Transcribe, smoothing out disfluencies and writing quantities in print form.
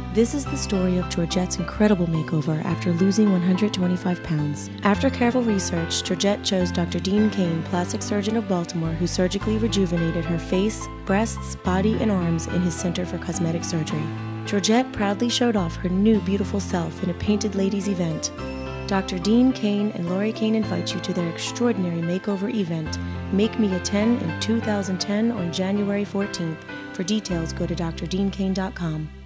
This is the story of Georgette's incredible makeover after losing 125 pounds. After careful research, Georgette chose Dr. Dean Kane, plastic surgeon of Baltimore, who surgically rejuvenated her face, breasts, body, and arms in his Center for Cosmetic Surgery. Georgette proudly showed off her new beautiful self in a Painted Ladies event. Dr. Dean Kane and Lauri Kane invite you to their extraordinary makeover event, Make Me a 10 in 2010 on January 14th. For details, go to drdeankane.com.